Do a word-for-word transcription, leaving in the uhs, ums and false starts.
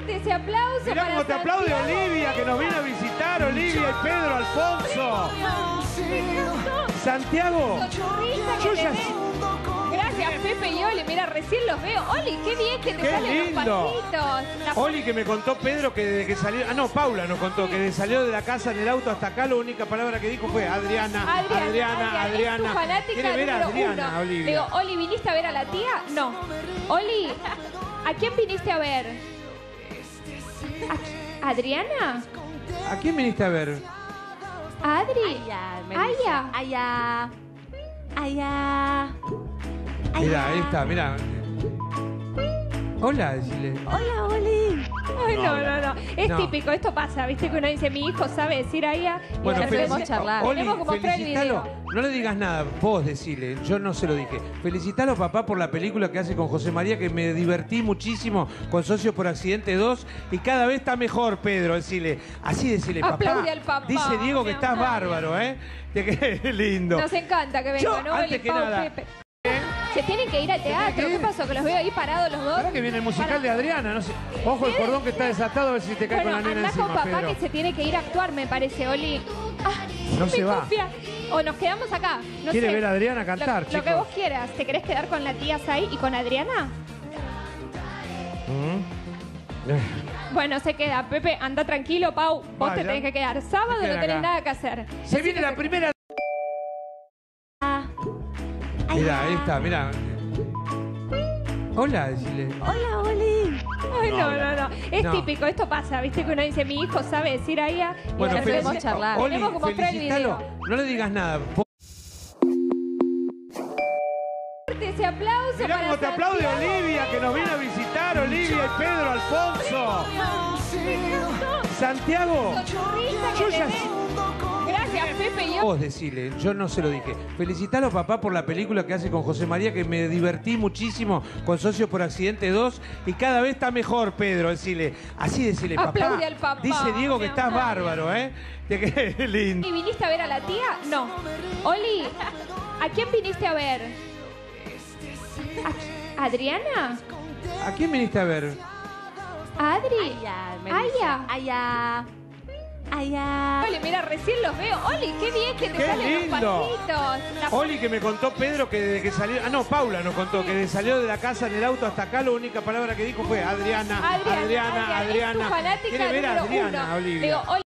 Fuerte ese aplauso. Mirá cómo te aplaude Olivia, que nos viene a visitar. Olivia y Pedro, Alfonso. Santiago. Yo ya... Gracias, Pepe y Oli. Mira, recién los veo. Oli, qué bien que te Qué salen lindo. los pasitos. La... Oli, que me contó Pedro que desde que salió... Ah, no, Paula nos contó que desde salió de la casa en el auto hasta acá, la única palabra que dijo fue Adriana, Adriana, Adriana, Adriana. Es tu fanática ¿Quiere ver a número Adriana, uno. Olivia? Digo, Oli, ¿viniste a ver a la tía? No. Oli, ¿a quién viniste a ver? ¿A Adriana? ¿A quién viniste a ver? ¿A Adri? Aya, me Aya. dice. Aya. Aya. Mira, ahí está, mira. Hola, decile. Hola, Oli. Ay, no, No, no, no. Es no. típico, esto pasa, ¿viste? Que uno dice, mi hijo sabe decir Aya. Y Bueno, ya podemos felici- charlar. Oli, Tenemos que mostrar el felicitalo. video. No le digas nada, vos decile, yo no se lo dije. Felicitalo, papá, por la película que hace con José María, que me divertí muchísimo con Socios por Accidente dos, y cada vez está mejor, Pedro, decile. Así decile, papá. Aplaude al papá, Dice Diego que mi estás amor. bárbaro, ¿eh? Que qué lindo. Nos encanta que Yo, vengan, ¿no? antes Oli, que Pau, nada- Pepe. Se tienen que ir al teatro. que ¿Qué ir. pasó? Que los veo ahí parados los dos. Ahora que viene el musical Para- de Adriana, no sé. Ojo el cordón que está desatado, a ver si te cae Bueno, con la nena anda encima, con papá Pedro. que se tiene que ir a actuar, me parece, Oli. Ah, No me se va. confía. O nos quedamos acá. No ¿Quiere sé. ver a Adriana cantar, lo, chicos? Lo que vos quieras. ¿Te querés quedar con la tía Sai y con Adriana? Mm. Bueno, se queda. Pepe, anda tranquilo, Pau. Vos Vaya. te tenés que quedar. Sábado Se no queda tenés acá. nada que hacer. Se viene la primera. Mira, ahí está, mira. Hola, decile. Hola, Oli. Ay, no, no, no. Es No. típico, esto pasa, ¿viste? Que uno dice, mi hijo sabe decir Aya. Y Bueno, de repente- podemos charlar. Oli, Tenemos que mostrar el felicitalo. video. No le digas nada. Vos- Fuerte ese aplauso. Mirá para cómo te aplaude Santiago. Olivia, que nos viene a visitar. Olivia y Pedro, Alfonso. Santiago. Yo ya... Gracias, Pepe y Oli. Vos decile, yo no se lo dije. Felicitalo, papá, por la película que hace con José María, que me divertí muchísimo con Socios por Accidente dos, y cada vez está mejor, Pedro, decile. Así decile, papá. Aplaude al papá, Dice Diego que mi estás amor. bárbaro, ¿eh? Qué lindo. ¿Y viniste a ver a la tía? No. Oli, ¿a quién viniste a ver? ¿A Adriana? ¿A quién viniste a ver? ¿A Adri? Aya, me dice. Aya. Aya. Aya. Oli, mira, recién los veo. Oli, qué bien que te Qué salen lindo. los pasitos. La... Oli, que me contó Pedro que desde que salió... Ah, no, Paula nos contó que desde salió de la casa en el auto hasta acá, la única palabra que dijo fue Adriana, Adriana, Adriana, Adriana. Adriana. Es tu fanática ¿Quiere ver a número Adriana, uno. Olivia? Digo, Oli,